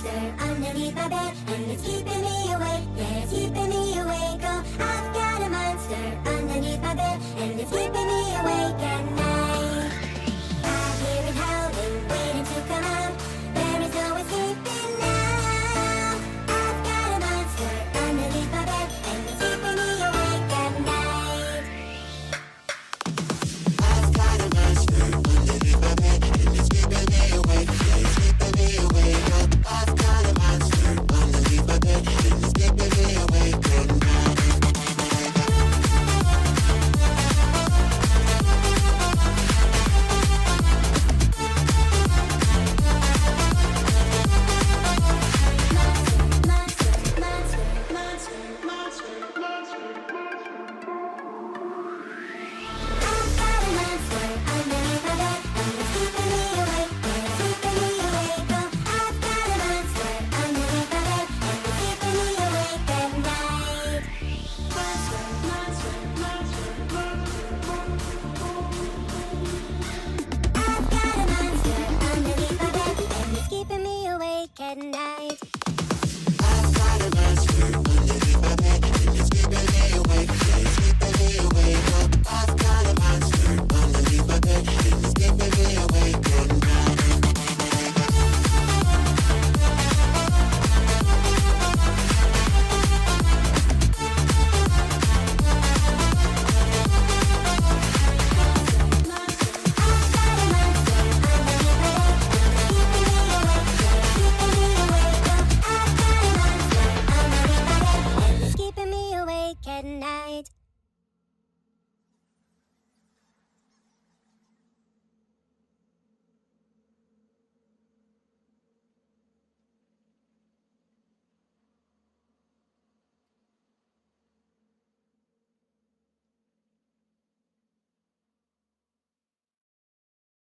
monster underneath my bed, and it's keeping me awake. Yeah, it's keeping me awake. Oh, I've got a monster underneath my bed, and it's